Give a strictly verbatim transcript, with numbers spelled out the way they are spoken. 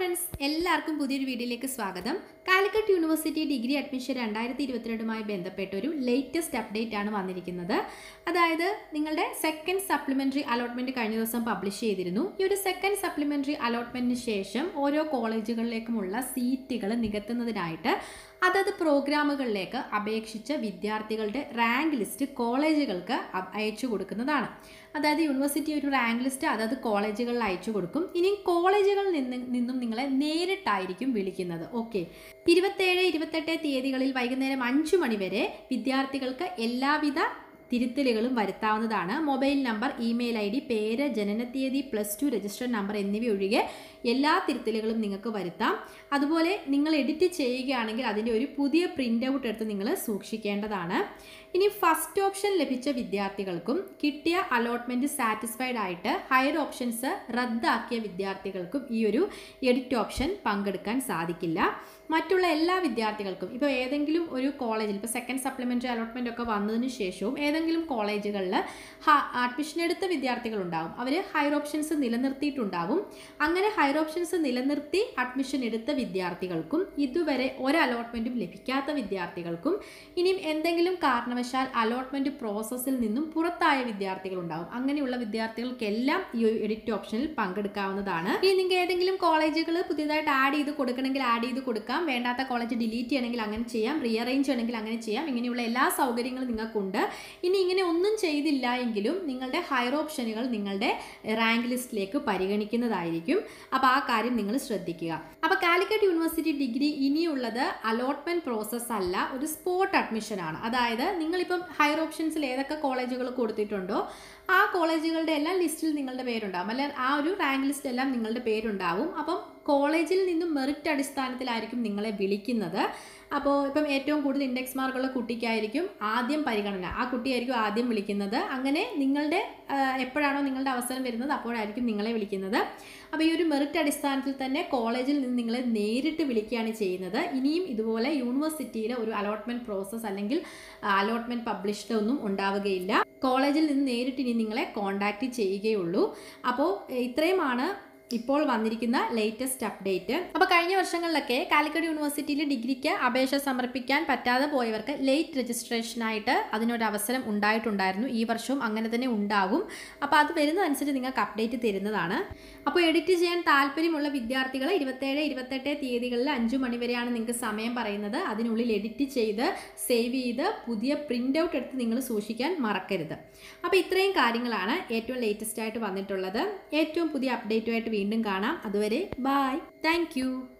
Friends, എല്ലാവർക്കും പുതിയൊരു വീഡിയോയിലേക്ക് സ്വാഗതം. കാലിക്കറ്റ് യൂണിവേഴ്സിറ്റി ഡിഗ്രി അഡ്മിഷൻ രണ്ടായിരത്തി ഇരുപത്തിരണ്ടുമായി ബന്ധപ്പെട്ട ഒരു ലേറ്റസ്റ്റ് അപ്ഡേറ്റ് ആണ് വന്നിരിക്കുന്നത്. അതായത് നിങ്ങളുടെ സെക്കൻഡ് സപ്ലിമെന്ററി അലോട്ട്മെന്റ് കഴിഞ്ഞ ദിവസം പബ്ലിഷ് ചെയ്തിരുന്നു. ഈ ഒരു സെക്കൻഡ് സപ്ലിമെന്ററി അലോട്ട്മെന്റിന് ശേഷം ഓരോ കോളേജുകളിലേക്കുമുള്ള സീറ്റുകൾ നികത്തുന്നതിനായിട്ട് അതത് പ്രോഗ്രാമുകളിലേക്ക് അപേക്ഷിച്ച വിദ്യാർത്ഥികളുടെ റാങ്ക് ലിസ്റ്റ് കോളേജുകൾക്ക് അയച്ചു കൊടുക്കുന്നതാണ്. അതായത് യൂണിവേഴ്സിറ്റി ഒരു റാങ്ക് ലിസ്റ്റ് അതത് കോളേജുകളിൽ അയച്ചു കൊടുക്കും. ഇനി കോളേജുകളിൽ നിന്ന് നിന്നും നിങ്ങളെ നേരിട്ടായിരിക്കും വിളിക്കുന്നത്. ഓക്കെ, ഇരുപത്തേഴ് ഇരുപത്തെട്ട് തീയതികളിൽ വൈകുന്നേരം അഞ്ചു മണി വരെ വിദ്യാർത്ഥികൾക്ക് എല്ലാവിധ തിരുത്തലുകളും വരുത്താവുന്നതാണ്. മൊബൈൽ നമ്പർ, ഇമെയിൽ ഐ ഡി, പേര്, ജനനത്തീയതി, പ്ലസ് ടു രജിസ്റ്റർ നമ്പർ എന്നിവ ഒഴികെ എല്ലാ തിരുത്തലുകളും നിങ്ങൾക്ക് വരുത്താം. അതുപോലെ നിങ്ങൾ എഡിറ്റ് ചെയ്യുകയാണെങ്കിൽ അതിൻ്റെ ഒരു പുതിയ പ്രിൻ്റ് ഔട്ട് എടുത്ത് നിങ്ങൾ സൂക്ഷിക്കേണ്ടതാണ്. ഇനി ഫസ്റ്റ് ഓപ്ഷൻ ലഭിച്ച വിദ്യാർത്ഥികൾക്കും കിട്ടിയ അലോട്ട്മെൻറ്റ് സാറ്റിസ്ഫൈഡ് ആയിട്ട് ഹയർ ഓപ്ഷൻസ് റദ്ദാക്കിയ വിദ്യാർത്ഥികൾക്കും ഈ ഒരു എഡിറ്റ് ഓപ്ഷൻ പങ്കെടുക്കാൻ സാധിക്കില്ല. മറ്റുള്ള എല്ലാ വിദ്യാർത്ഥികൾക്കും ഇപ്പോൾ ഏതെങ്കിലും ഒരു കോളേജിൽ ഇപ്പോൾ സെക്കൻഡ് സപ്ലിമെൻ്ററി അലോട്ട്മെൻ്റ് ഒക്കെ വന്നതിന് ശേഷവും ഏതെങ്കിലും കോളേജുകളിൽ അഡ്മിഷൻ എടുത്ത വിദ്യാർത്ഥികളുണ്ടാവും. അവർ ഹയർ ഓപ്ഷൻസ് നിലനിർത്തിയിട്ടുണ്ടാവും. അങ്ങനെ ഹയർ ഓപ്ഷൻസ് നിലനിർത്തി അഡ്മിഷൻ എടുത്ത വിദ്യാർത്ഥികൾക്കും ഇതുവരെ ഒരു അലോട്ട്മെൻറ്റും ലഭിക്കാത്ത വിദ്യാർത്ഥികൾക്കും ഇനിയും എന്തെങ്കിലും കാരണവശാൽ അലോട്ട്മെൻറ്റ് പ്രോസസ്സിൽ നിന്നും പുറത്തായ വിദ്യാർത്ഥികളുണ്ടാവും. അങ്ങനെയുള്ള വിദ്യാർത്ഥികൾക്കെല്ലാം ഈ എഡിറ്റ് ഓപ്ഷനിൽ പങ്കെടുക്കാവുന്നതാണ്. ഇനി നിങ്ങൾക്ക് ഏതെങ്കിലും കോളേജുകൾ പുതിയതായിട്ട് ആഡ് ചെയ്ത് കൊടുക്കണമെങ്കിൽ ആഡ് ചെയ്ത് കൊടുക്കാം. വേണ്ടാത്ത കോളേജ് ഡിലീറ്റ് ചെയ്യണമെങ്കിൽ അങ്ങനെ ചെയ്യാം. റീഅറേഞ്ച് ചെയ്യണമെങ്കിൽ അങ്ങനെ ചെയ്യാം. ഇങ്ങനെയുള്ള എല്ലാ സൗകര്യങ്ങളും നിങ്ങൾക്കുണ്ട്. ഇനി ഇങ്ങനെ ഒന്നും ചെയ്തില്ല എങ്കിലും നിങ്ങളുടെ ഹയർ ഓപ്ഷനുകൾ നിങ്ങളുടെ റാങ്ക് ലിസ്റ്റിലേക്ക് പരിഗണിക്കുന്നതായിരിക്കും. അപ്പോൾ ആ കാര്യം നിങ്ങൾ ശ്രദ്ധിക്കുക. അപ്പോൾ കാലിക്കറ്റ് യൂണിവേഴ്സിറ്റി ഡിഗ്രി ഇനിയുള്ളത് അലോട്ട്മെന്റ് പ്രോസസ്സ് അല്ല, ഒരു സ്പോട്ട് അഡ്മിഷൻ ആണ്. അതായത് നിങ്ങളിപ്പം ഹയർ ഓപ്ഷൻസിൽ ഏതൊക്കെ കോളേജുകൾ കൊടുത്തിട്ടുണ്ടോ ആ കോളേജുകളുടെ എല്ലാം ലിസ്റ്റിൽ നിങ്ങളുടെ പേരുണ്ടാവും, അല്ലെ ആ ഒരു റാങ്ക് ലിസ്റ്റ് എല്ലാം നിങ്ങളുടെ പേരുണ്ടാവും. അപ്പം കോളേജിൽ നിന്നും മെറിറ്റ് അടിസ്ഥാനത്തിലായിരിക്കും നിങ്ങളെ വിളിക്കുന്നത്. അപ്പോൾ ഇപ്പം ഏറ്റവും കൂടുതൽ ഇൻഡെക്സ് മാർക്കുള്ള കുട്ടിക്കായിരിക്കും ആദ്യം പരിഗണന, ആ കുട്ടിയായിരിക്കും ആദ്യം വിളിക്കുന്നത്. അങ്ങനെ നിങ്ങളുടെ എപ്പോഴാണോ നിങ്ങളുടെ അവസരം വരുന്നത് അപ്പോഴായിരിക്കും നിങ്ങളെ വിളിക്കുന്നത്. അപ്പോൾ ഈ ഒരു മെറിറ്റ് അടിസ്ഥാനത്തിൽ തന്നെ കോളേജിൽ നിന്ന് നിങ്ങളെ നേരിട്ട് വിളിക്കുകയാണ് ചെയ്യുന്നത്. ഇനിയും ഇതുപോലെ യൂണിവേഴ്സിറ്റിയിൽ ഒരു അലോട്ട്മെൻറ്റ് പ്രോസസ്സ് അല്ലെങ്കിൽ അലോട്ട്മെൻറ്റ് പബ്ലിഷ്ഡ് ഒന്നും ഉണ്ടാവുകയില്ല. കോളേജിൽ നിന്ന് നേരിട്ട് ഇനി നിങ്ങളെ കോൺടാക്റ്റ് ചെയ്യുകയുള്ളൂ. അപ്പോൾ ഇത്രയുമാണ് ഇപ്പോൾ വന്നിരിക്കുന്ന ലേറ്റസ്റ്റ് അപ്ഡേറ്റ്. അപ്പോൾ കഴിഞ്ഞ വർഷങ്ങളിലൊക്കെ കാലിക്കറ്റ് യൂണിവേഴ്സിറ്റിയിൽ ഡിഗ്രിക്ക് അപേക്ഷ സമർപ്പിക്കാൻ പറ്റാതെ പോയവർക്ക് ലേറ്റ് രജിസ്ട്രേഷനായിട്ട് അതിനൊരു അവസരം ഉണ്ടായിട്ടുണ്ടായിരുന്നു. ഈ വർഷവും അങ്ങനെ തന്നെ ഉണ്ടാകും. അപ്പോൾ അത് വരുന്നതനുസരിച്ച് നിങ്ങൾക്ക് അപ്ഡേറ്റ് തരുന്നതാണ്. അപ്പോൾ എഡിറ്റ് ചെയ്യാൻ താല്പര്യമുള്ള വിദ്യാർത്ഥികൾ ഇരുപത്തേഴ് ഇരുപത്തെട്ട് തീയതികളിൽ അഞ്ചു മണി വരെയാണ് നിങ്ങൾക്ക് സമയം പറയുന്നത്. അതിനുള്ളിൽ എഡിറ്റ് ചെയ്ത് സേവ് ചെയ്ത് പുതിയ പ്രിൻ്റ് ഔട്ട് എടുത്ത് നിങ്ങൾ സൂക്ഷിക്കാൻ മറക്കരുത്. അപ്പോൾ ഇത്രയും കാര്യങ്ങളാണ് ഏറ്റവും ലേറ്റസ്റ്റ് ആയിട്ട് വന്നിട്ടുള്ളത്. ഏറ്റവും പുതിയ അപ്ഡേറ്റുമായിട്ട് വീണ്ടും കാണാം. അതുവരെ ബൈ, താങ്ക് യു.